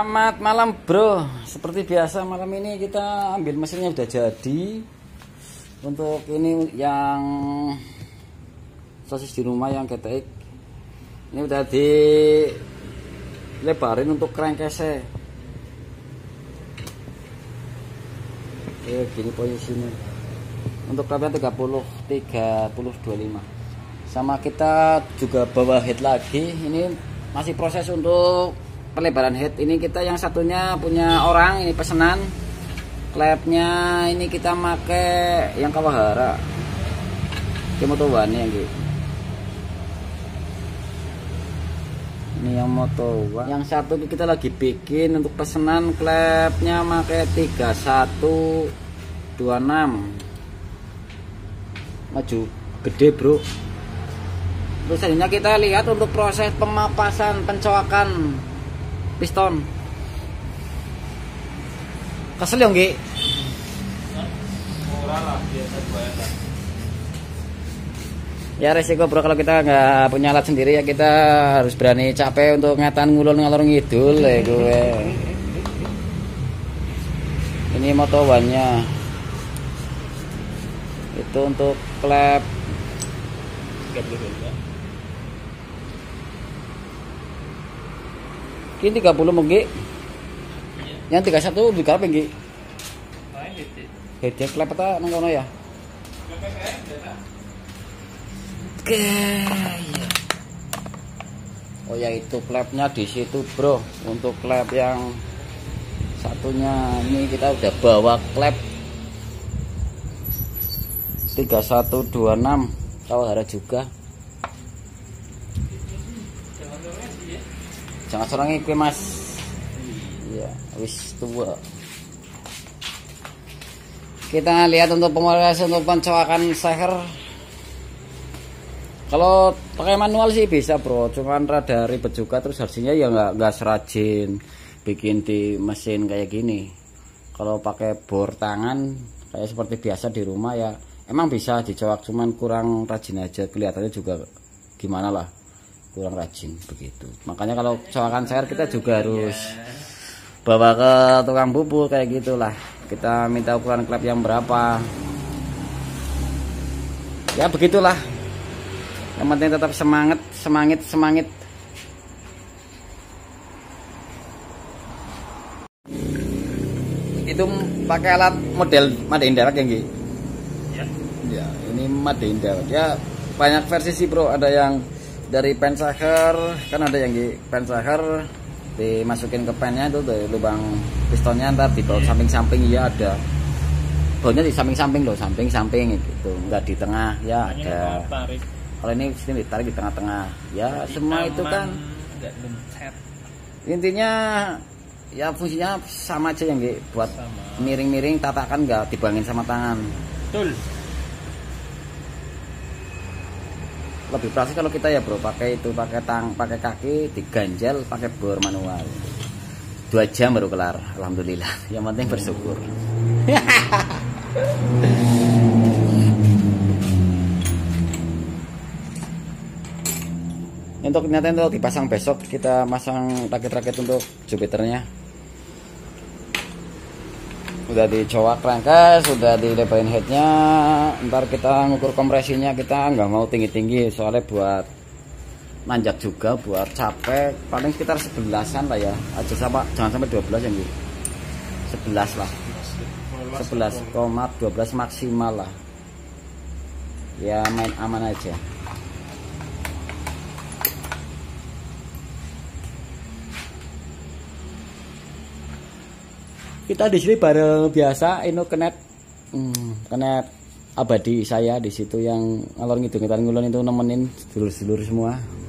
Selamat malam bro. Seperti biasa malam ini kita ambil mesinnya udah jadi. Untuk ini yang sosis di rumah yang GTX ini udah dilebarin untuk crankcase. Gini posisinya. Untuk klepnya 30 25. Sama kita juga bawa head lagi. Ini masih proses untuk pelebaran head. Ini kita yang satunya punya orang, ini pesanan. Klepnya ini kita pakai yang Kawahara. Moto1 yang gitu. Ini yang Moto1. Yang satu kita lagi bikin untuk pesanan, klepnya pakai 3126. Maju gede, bro. Terus selanjutnya kita lihat untuk proses pemapasan pencoakan piston. Kesel ya nggih? Ora lah, biasa bayar. Ya resiko bro, kalau kita nggak punya alat sendiri ya kita harus berani capek untuk ngatan ngulon ngalor ngidul ya gue. Ini Moto1-nya. Itu untuk klep. Ini 30 mungkin. Yang 31 juga apa nggih? Headnya klep apa nang kono ya? Oke. Oh ya, itu klepnya di situ, bro. Untuk klep yang satunya ini kita udah bawa klep 3126 Kawahara juga. Jangan sorangi kue mas. Ya, wis tua. Kita lihat untuk pemanasan untuk pencoakan seher. Kalau pakai manual sih bisa bro, cuman rada ribet juga. Terus hasilnya ya nggak serajin bikin di mesin kayak gini. Kalau pakai bor tangan kayak seperti biasa di rumah ya emang bisa dicoak, cuman kurang rajin aja. Kelihatannya juga gimana lah, kurang rajin begitu. Makanya kalau coakan seher kita juga harus bawa ke tukang bubut kayak gitulah. Kita minta ukuran klep yang berapa. Ya begitulah. Yang penting tetap semangat. Itu pakai alat model Made in Direct ya nggih? Ya, ini Made in Direct. Ya banyak versi sih bro, ada yang dari pen seher, kan ada yang di pen seher dimasukin ke pennya itu dari lubang pistonnya, ntar di bawah samping-samping ya ada. Baunya di samping-samping loh, samping-samping gitu, enggak di tengah ya ada. Kalau ini sini ditarik di tengah-tengah. Ya semua itu kan intinya ya fungsinya sama aja yang buat miring-miring, tatakan nggak dibangin sama tangan. Betul. Lebih praktis kalau kita ya bro, pakai itu, pakai kaki diganjel, pakai bor manual. 2 jam baru kelar, alhamdulillah. Yang penting bersyukur. Untuk ternyata untuk dipasang besok, kita masang rakit-rakit untuk Jupiternya. Udah dicoak rangka, sudah dilebarin headnya. Ntar kita ngukur kompresinya, kita nggak mau tinggi-tinggi soalnya buat nanjak juga, buat capek. Paling sekitar 11-an lah ya, aja sama, jangan sampai 12 ya nih. 11 lah, 11,12 maksimal lah ya, main aman aja. Kita di sini bareng biasa, ini kenet abadi saya di situ yang ngalor ngidul ngulon itu nemenin sedulur-sedulur semua.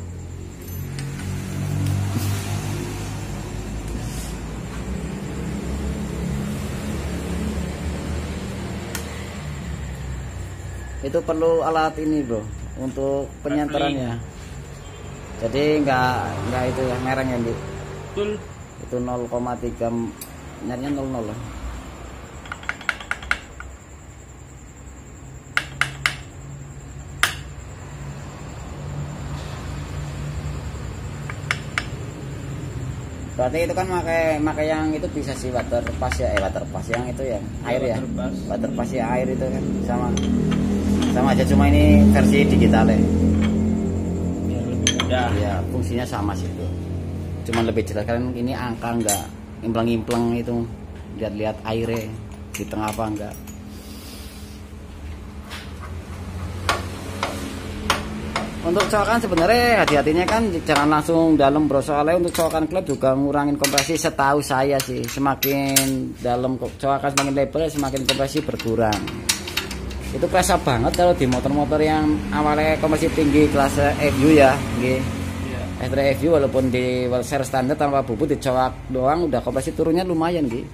Itu perlu alat ini bro untuk penyantarannya. Jadi nggak itu ya mereng ya Bu. Betul. Itu 0,3 nyarinya 00 lah. Berarti itu kan pakai yang itu bisa sih water pass ya, water pass yang itu ya, air ya. Water pass ya air itu kan sama aja, cuma ini versi digital ya. Biar lebih mudah. Ya, fungsinya sama sih itu. Cuman lebih jelas kan ini angka enggak implang-implang itu. Lihat-lihat airnya di tengah apa enggak. Untuk coakan sebenarnya hati-hatinya kan jangan langsung dalam bro, soalnya untuk coakan klep juga ngurangin kompresi setahu saya sih. Semakin dalam coakan semakin lebar semakin kompresi berkurang. Itu kerasa banget kalau di motor-motor yang awalnya kompresi tinggi kelas FU ya, nggih. Iya. FU walaupun di share standar tanpa bubut dicoak doang udah kompresi turunnya lumayan nggih.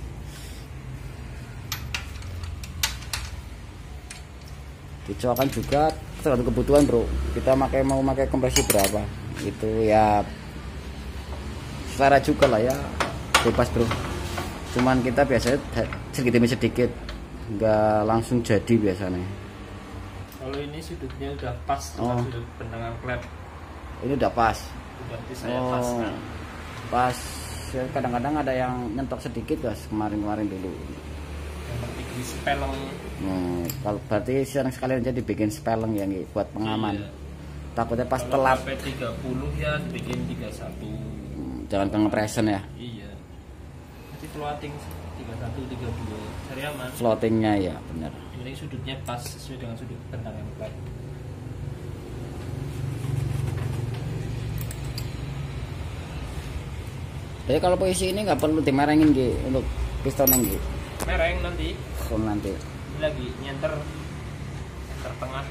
Dicoakan juga tergantung kebutuhan bro, kita mau pakai kompresi berapa itu ya selera juga lah ya, bebas bro. Cuman kita biasanya sedikit demi sedikit, nggak langsung jadi biasanya. Kalau ini sudutnya udah pas dengan sudut bentangan klep. Ini udah pas. Udah saya paskan. Pas. Kadang-kadang ada yang nyentok sedikit guys, kemarin dulu. Di speleng. Kalau berarti sekalian aja dibikin speleng ya nih, buat pengaman. Iya. Takutnya pas kalau telat. Sampai 30 ya dibikin 31. Jangan pengepresan ya. Iya. Nanti floating 31 32 cari aman. Floatingnya ya benar. Ini sudutnya pas sesuai dengan sudut bentangan klep. Jadi kalau posisi ini nggak perlu dimerengin gitu untuk pistonnya gitu. Mereng nanti. Nanti. Ini lagi nyenter tengah.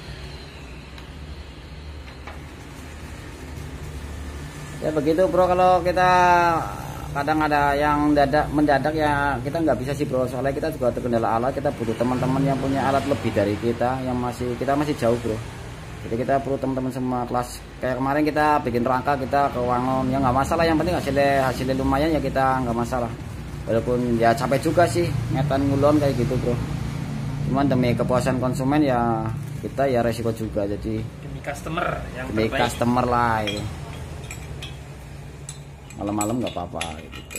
Ya begitu bro, kalau kita kadang ada yang mendadak ya kita nggak bisa sih bro, soalnya kita juga terkendala alat, kita butuh teman-teman yang punya alat lebih dari kita, yang kita masih jauh bro. Jadi kita perlu teman-teman semua kelas, kayak kemarin kita bikin rangka kita ke Wangon ya nggak masalah, yang penting hasilnya lumayan ya kita nggak masalah. Walaupun ya capek juga sih ngetan ngulon kayak gitu bro, cuman demi kepuasan konsumen ya kita ya resiko juga, jadi demi customer yang demi terbaik. Customer lah ya. Malam-malam nggak apa-apa gitu,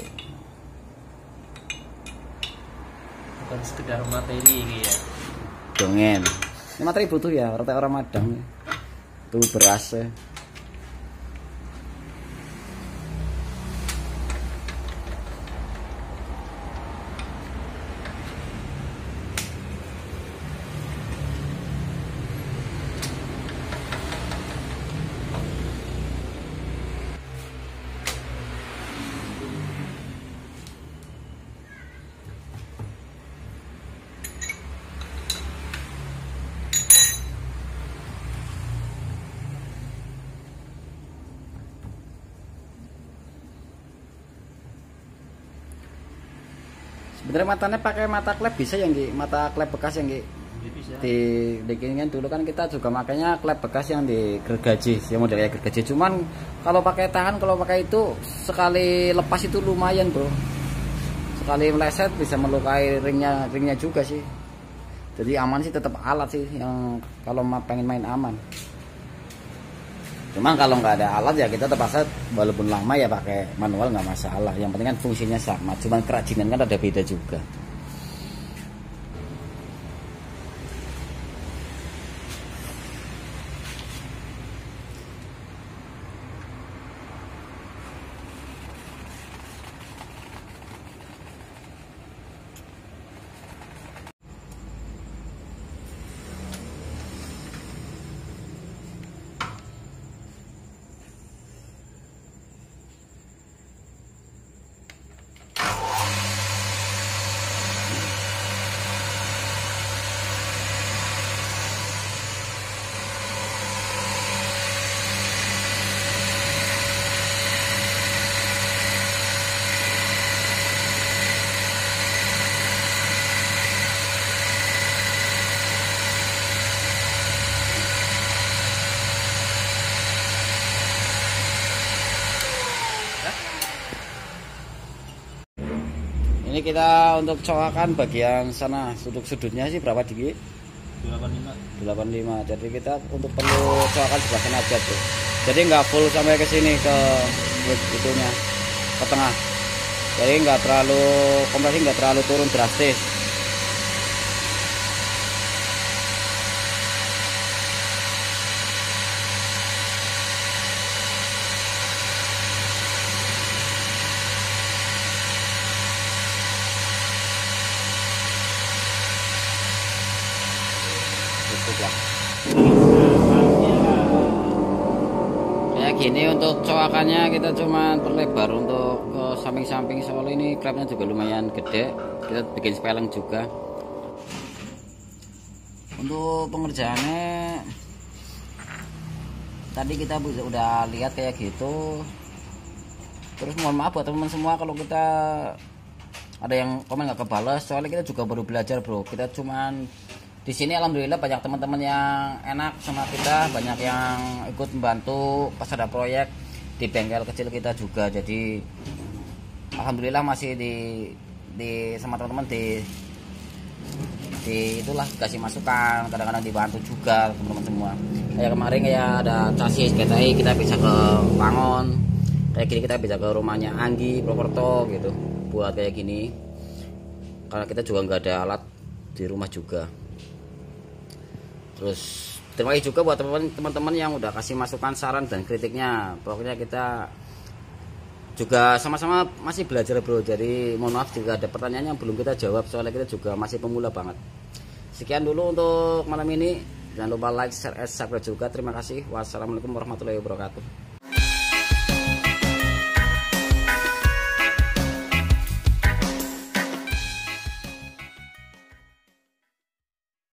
bukan sekedar materi ini ya dongen ini materi butuh ya, rata orang madang tuh beras ya. Sebenarnya matanya pakai mata klep bisa ya nggih, mata klep bekas yang nggih. Di kan dulu kan kita juga makanya klep bekas yang di gergaji, yang modelnya gergaji. Cuman kalau pakai tangan, kalau pakai itu sekali lepas itu lumayan bro. Sekali meleset bisa melukai ringnya juga sih. Jadi aman sih, tetap alat sih yang kalau pengen main aman. Cuma kalau nggak ada alat ya kita terpaksa walaupun lama ya pakai manual, nggak masalah. Yang penting kan fungsinya sama. Cuman kerajinan kan ada beda juga. Ini kita untuk coakan bagian sana, sudut-sudutnya sih berapa dikit? 85. Jadi kita untuk perlu coakan sebelah sana aja tuh. Jadi nggak full sampai ke sini ke itunya. ke tengah, jadi nggak terlalu kompresi, nggak terlalu turun drastis. Cukup lah. Kayak gini untuk coakannya kita cuma perlebar untuk ke samping-samping, soal ini klepnya juga lumayan gede, kita bikin speleng juga. Untuk pengerjaannya tadi kita udah lihat kayak gitu. Terus mohon maaf buat teman-teman semua kalau kita ada yang komen nggak kebales, soalnya kita juga baru belajar bro. Kita cuman di sini alhamdulillah banyak teman-teman yang enak sama kita, banyak yang ikut membantu pas ada proyek di bengkel kecil kita juga. Jadi alhamdulillah masih di sama teman-teman di itulah dikasih masukan, kadang-kadang dibantu juga teman-teman semua. Kayak kemarin kayak ada chassis GTI kita bisa ke Pangon, kayak gini kita bisa ke rumahnya Anggi Properto gitu buat kayak gini, karena kita juga nggak ada alat di rumah juga. Terus terima kasih juga buat teman-teman yang udah kasih masukan, saran dan kritiknya. Pokoknya kita juga sama-sama masih belajar bro, jadi mohon maaf jika ada pertanyaan yang belum kita jawab, soalnya kita juga masih pemula banget. Sekian dulu untuk malam ini, jangan lupa like, share, subscribe juga. Terima kasih. Wassalamualaikum warahmatullahi wabarakatuh.